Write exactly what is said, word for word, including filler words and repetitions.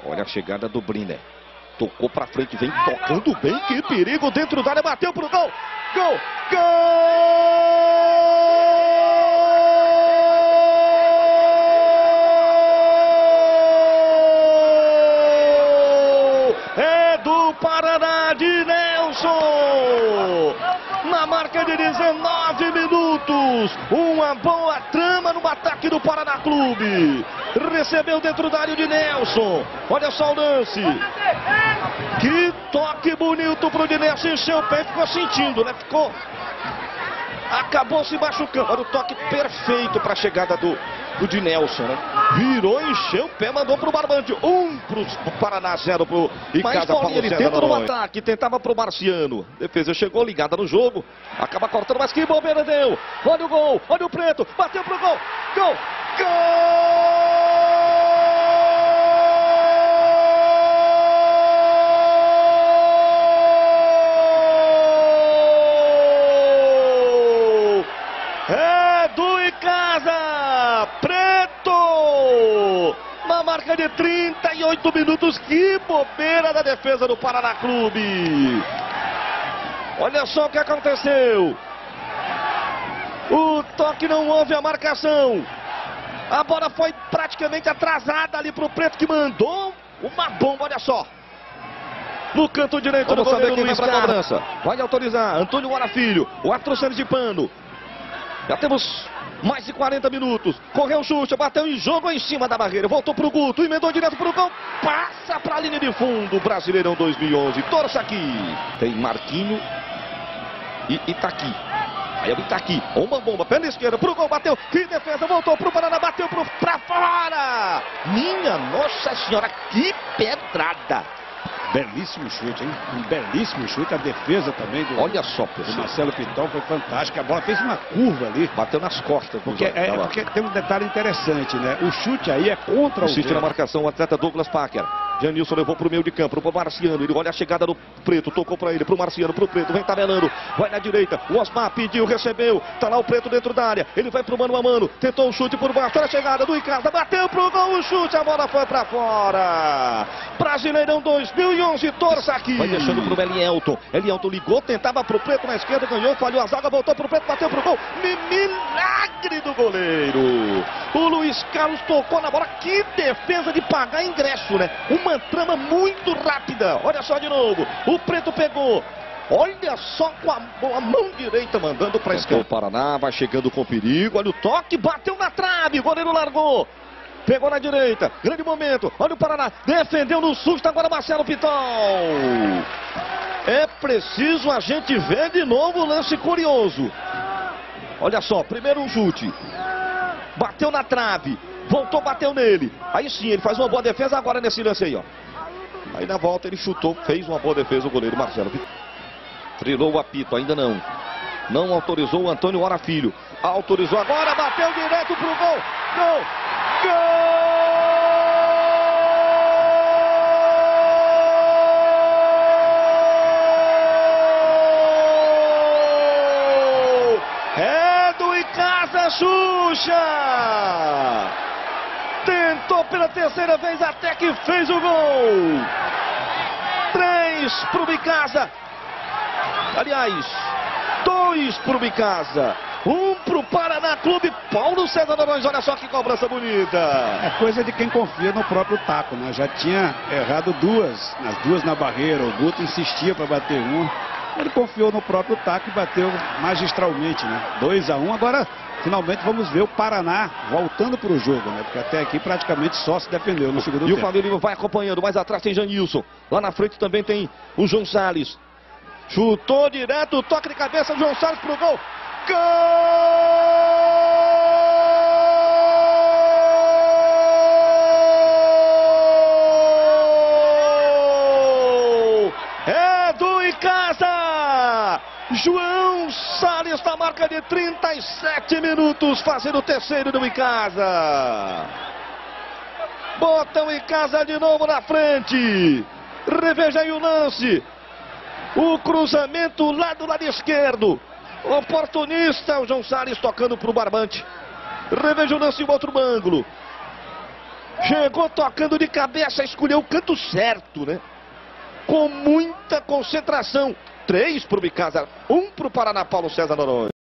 Olha a chegada do Briner. Tocou pra frente, vem tocando bem. Que perigo dentro da área, bateu pro gol. Gol! Gol! É do Paraná, de Nelson! Na marca de dezenove minutos, uma boa trama no ataque do Paraná Clube. Recebeu dentro da área de Nelson. Olha só o lance. Que toque bonito pro de Nelson. Encheu o pé e ficou sentindo, né? Ficou... Acabou se machucando. Olha o toque perfeito para a chegada do, do de Nelson, né? Virou, encheu o pé, mandou pro Barbante. Um pro Paraná, zero pro Icasa. Paulo ele tenta no ataque, tentava pro Marciano. Defesa chegou ligada no jogo. Acaba cortando, mas que bobeira deu. Olha o gol, olha o Preto. Bateu pro gol. Gol! Gol! É do Icasa, Preto, na marca de trinta e oito minutos, que bobeira da defesa do Paraná Clube. Olha só o que aconteceu. O toque não houve a marcação. A bola foi praticamente atrasada ali pro Preto, que mandou uma bomba, olha só. No canto direito do goleiro Luiz Carlos. Vai autorizar, Antônio Mora Filho, o Arthur Santos de Pano. Já temos mais de quarenta minutos. Correu o Xuxa, bateu em jogo em cima da barreira. Voltou pro Guto, emendou direto pro gol. Passa pra linha de fundo. Brasileirão dois mil e onze. Torça aqui. Tem Marquinho e Itaqui. Aí é o Itaqui. Uma bomba, perna esquerda pro gol, bateu. Que defesa, voltou pro Paraná, bateu pro, pra fora. Minha Nossa Senhora, que pedrada. Belíssimo chute, hein? Um belíssimo chute. A defesa também do, Olha só, do Marcelo Pitol foi fantástica. A bola fez uma curva ali. Bateu nas costas. Porque, é, é porque tem um detalhe interessante, né? O chute aí é contra o, o City na marcação, o atleta Douglas Packer. Janilson levou pro meio de campo, pro Marciano. Ele olha a chegada do Preto, tocou pra ele, pro Marciano, pro Preto, vem tabelando. Vai na direita, o Osmar pediu, recebeu. Tá lá o Preto dentro da área. Ele vai pro mano a mano, tentou o chute por baixo. Olha a chegada do Icasa, bateu pro gol, o chute, a bola foi pra fora. Brasileirão dois mil e onze, torça aqui. Vai deixando pro Elielton. Elielton ligou, tentava pro Preto na esquerda, ganhou, falhou a zaga, voltou pro Preto, bateu pro gol. Milagre do goleiro. O Luiz Carlos tocou na bola. Que defesa de pagar ingresso, né? Uma trama muito rápida. Olha só de novo. O Preto pegou. Olha só com a, com a mão direita mandando para a esquerda. O Paraná vai chegando com perigo. Olha o toque, bateu na trave. O goleiro largou. Pegou na direita. Grande momento. Olha o Paraná. Defendeu no susto. Agora Marcelo Pitol. É preciso a gente ver de novo o lance curioso. Olha só. Primeiro um chute. Bateu na trave. Voltou, bateu nele. Aí sim, ele faz uma boa defesa agora nesse lance aí, ó. Aí na volta ele chutou, fez uma boa defesa o goleiro Marcelo. Trilou o apito, ainda não. Não autorizou o Antônio Mora Filho. Autorizou agora, bateu direto pro gol. Gol! Gol! É do Icasa, Xuxa! Tentou pela terceira vez até que fez o gol. Três pro Icasa. Aliás, dois pro Icasa. Um pro Paraná Clube. Paulo César Norões, olha só que cobrança bonita. É coisa de quem confia no próprio taco, né? Já tinha errado duas, as duas na barreira. O Guto insistia para bater um. Ele confiou no próprio taco e bateu magistralmente, né? dois a um. Agora, finalmente vamos ver o Paraná voltando para o jogo, né? Porque até aqui praticamente só se defendeu no segundo tempo. E o Fábio Lima vai acompanhando. Mais atrás tem Janilson. Lá na frente também tem o João Salles. Chutou direto, toque de cabeça, João Salles pro gol. Gol! É do Icasa! João Salles na marca de trinta e sete minutos, fazendo o terceiro do Icasa. Bota o Icasa de novo na frente. Reveja aí o lance. O cruzamento lá do lado esquerdo. Oportunista, o João Salles tocando para o Barbante. Reveja o lance em outro ângulo. Chegou tocando de cabeça, escolheu o canto certo, né? Com muita concentração. Três para o Bicasa, um para o Paraná, Paulo César Noronha.